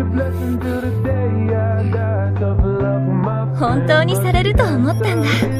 本当にされると思ったんだ。